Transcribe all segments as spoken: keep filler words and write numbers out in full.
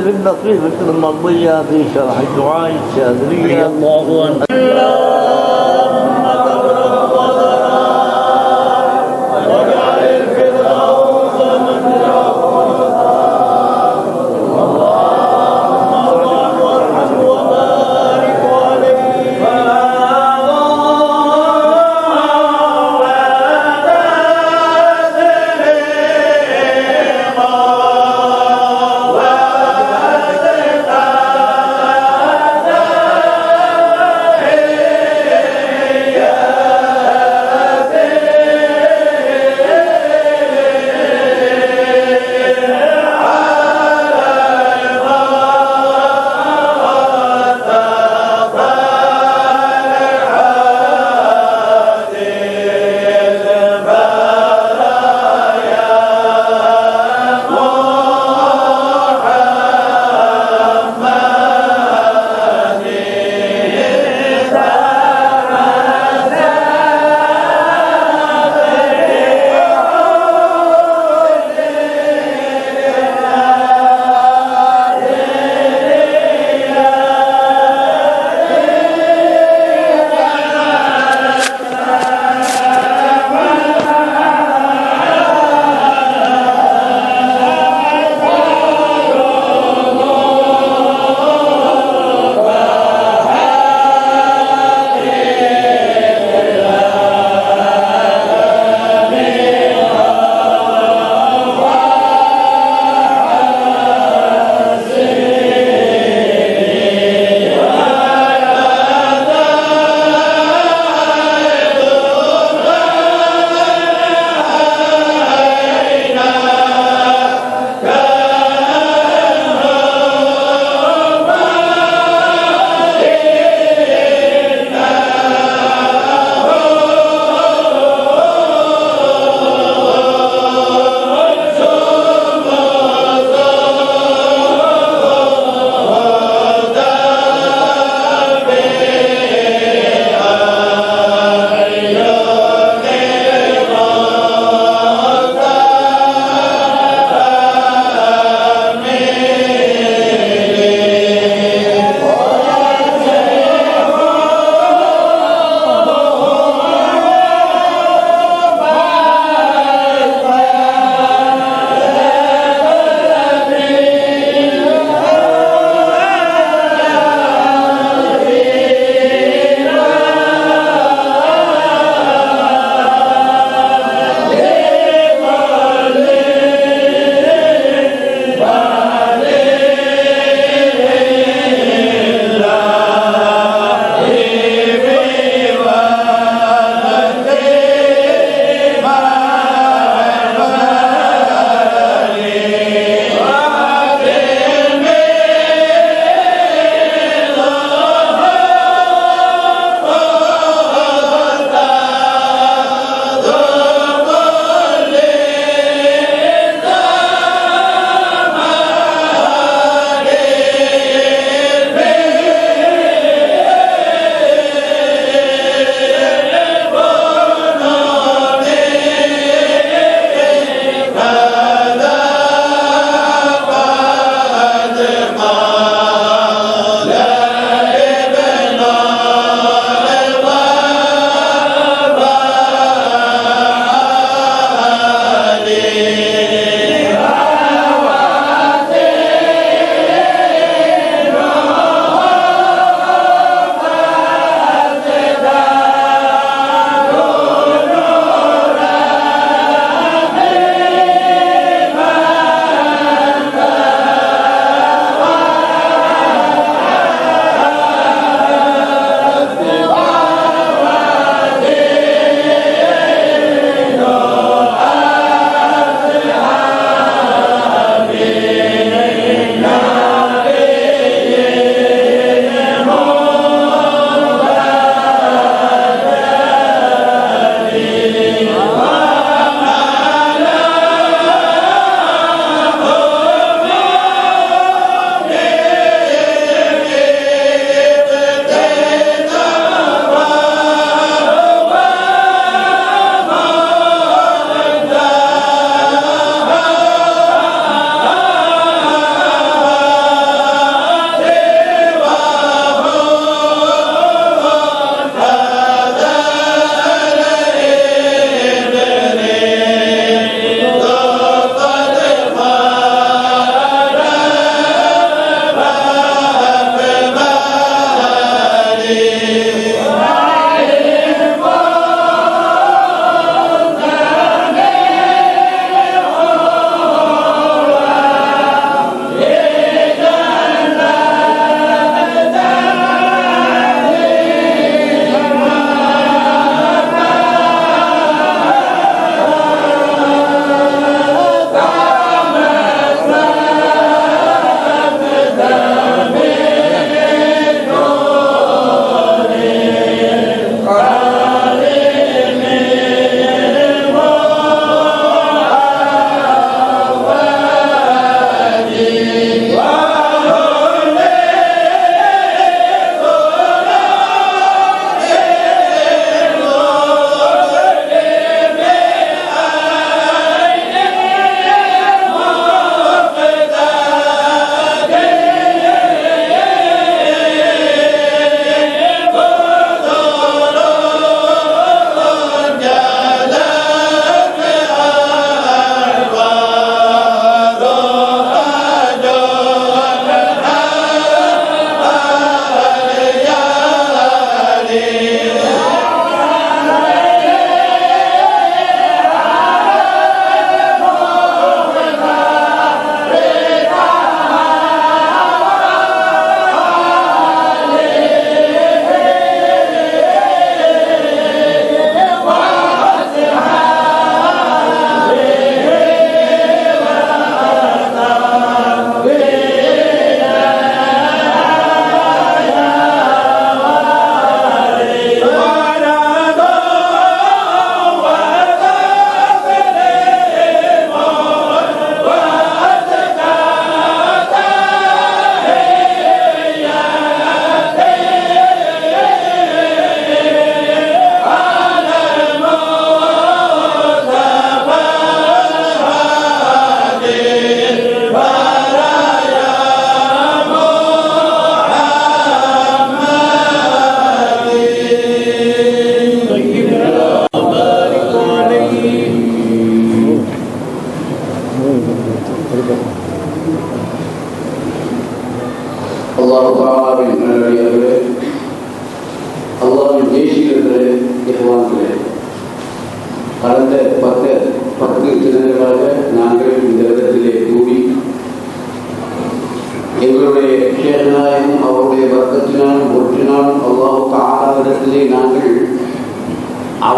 في النصيحة المرضية في شرح الدعاء الشاذلية. الله عنه.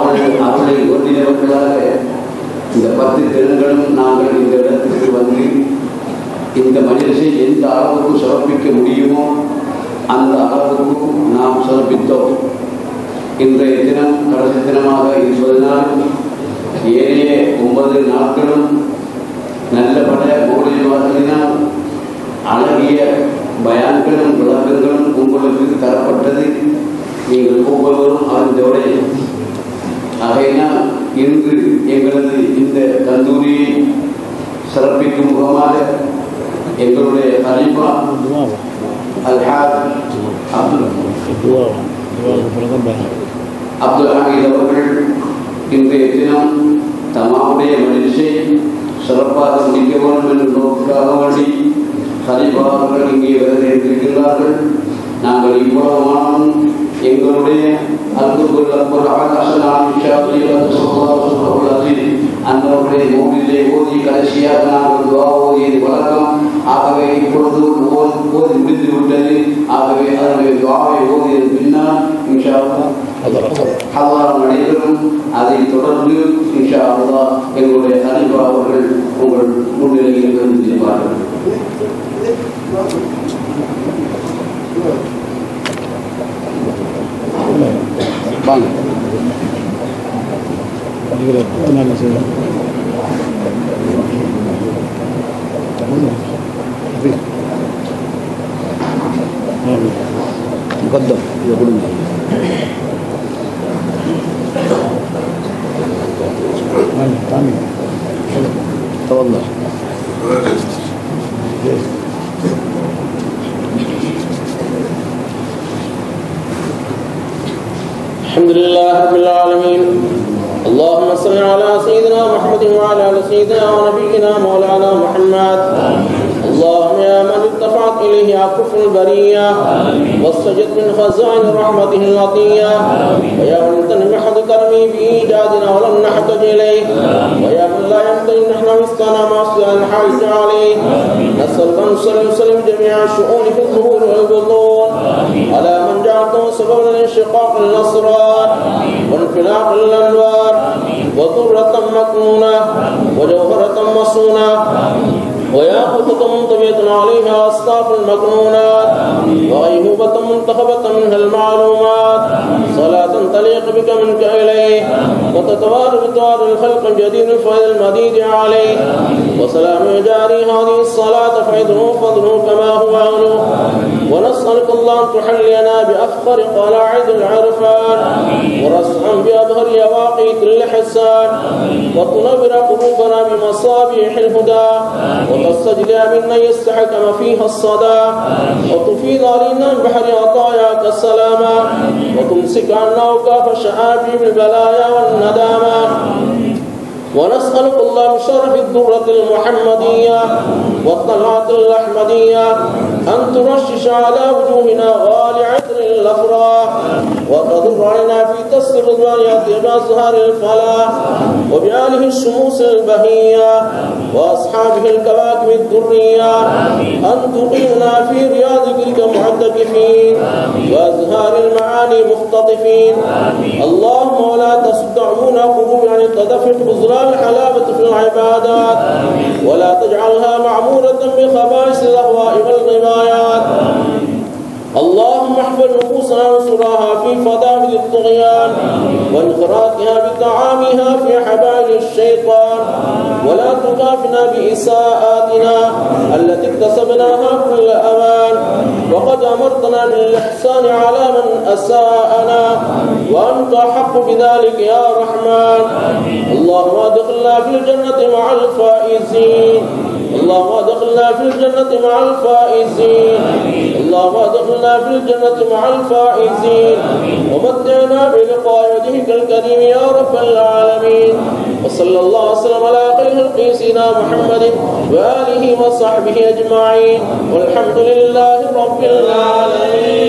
அவர்கள் அவர்களை ஒன்றியவர்களாக இந்த பத்து தினங்களும் நாங்கள் இந்த இடத்திற்கு வந்து இந்த மஜ்லிஸை எந்த அளவுக்கு சிறப்பிக்க முடியுமோ அந்த அளவுக்கு நாம் சிறப்பித்தோம். இன்றைய தினம் கடைசி தினமாக இருப்பதனால் ஏழைய ஒன்பது நாட்களும் நல்லபட மௌலிவாசலினால் அழகிய பயான்களும் விளக்கங்களும் உங்களுக்கு தரப்பட்டது. நீங்கள் ஒவ்வொருவரும் அறிந்தோடே ஆகையினால் இன்று எங்களது இந்த கந்தூரியை சிறப்பிக்கும் முகமாக எங்களுடைய ஹலீஃபா அல்ஹாஜ் அப்துல் அப்துல் ஹமீத் அவர்கள் இன்றைய தினம் தம்மாவுடைய மஜ்லிஸை சிறப்பாக முடிக்க வேண்டும் என்ற நோக்காக வேண்டி ஹலீஃபா அவர்கள் இங்கே வருகின்றார்கள். நாங்கள் இவ்வளவு எங்களுடைய அந்தவருடைய நோக்கிலே ஓதி கடைசியாக நாங்கள் துவா ஓதியது வழக்கம். ஆகவே இப்பொழுது ஓதி முடித்து விட்டது. ஆகவே அதனுடைய துவாவை ஓதியது பின்னால் இன்ஷா அல்லாஹ் நடைபெறும். அதை தொடர்ந்து இன்ஷா அல்லாஹ் எங்களுடைய ஹலீஃபா அவர்கள் உங்கள் முன்னிலையில் இருந்திருப்பார்கள். வாங்க முகத்தம் இதை கொடுங்க. تفضل. الحمد لله رب العالمين. اللهم صل على سيدنا محمد وعلى ال سيدنا ونبينا مولانا محمد. اللهم يا من ارتفعت اليه اكف البريه واستجد من خزائن رحمته العطيه ويا من تنمحض كرمي بايجادنا ولم نحتج اليه ويا من لا يمتلئ نحن وسطنا معصيه الحارس عليه. نسالك ان تصلي وسلم جميع الشؤون في الظهور والبطون على من جعلته سببا لانشقاق الاسرار وانفلاق الانوار وضرة مكنونة وجوهرة مصونة وياقوتة منطوية عليها أصطاف المكنونات وغيبوبة منتخبة منها المعلومات. صلاة تليق بك منك إليه وتتوارى بتوار الخلق الجديد الفيض المديد عليه. وسلام جاري هذه الصلاة فيدنو فضله كما هو أهله. ونسألك الله أن تحلينا بأفخر قلاعد العرفان ورسعا بأبهر يواقي كل حسان وتنور قلوبنا بمصابيح الهدى وتستجلى منا يستحكم فيها الصدى وتفيض علينا من بحر عطاياك السلامة وتمسك عنا وكاف شعابي بالبلايا والندامة. ونسألك الله بشرف الدرة المحمدية والطلعة الأحمدية أن ترشش على وجوهنا غالي عطر الأفراح وتضر علينا في تسر الرضوانيات بأزهار الفلاح وبآله الشموس البهية وأصحابه الكواكب الدرية. أن تقيمنا في رياض تلك معتكفين وأزهار المعاني مختطفين. اللهم ولا تسد عيون قلوب عن التدفق بزرار الحلاوة في العبادات ولا تجعلها معمورة بخبائث الأهواء والغوايات. اللهم احفظ نفوسنا وانصرها في فضائل الطغيان وانخراطها بطعامها في حبائل الشيطان ولا تكافنا بإساءاتنا التي اكتسبناها كل أمان. وقد أمرتنا بالإحسان على من أساءنا وأنت أحق بذلك يا رحمن. اللهم ادخلنا في الجنة مع الفائزين. اللهم ادخلنا في الجنة مع الفائزين. اللهم ادخلنا في الجنة مع الفائزين ومتعنا بلقاء وجهك الكريم يا رب العالمين. وصلى الله وسلم على خير خلق سيدنا محمد وآله وصحبه أجمعين والحمد لله رب العالمين.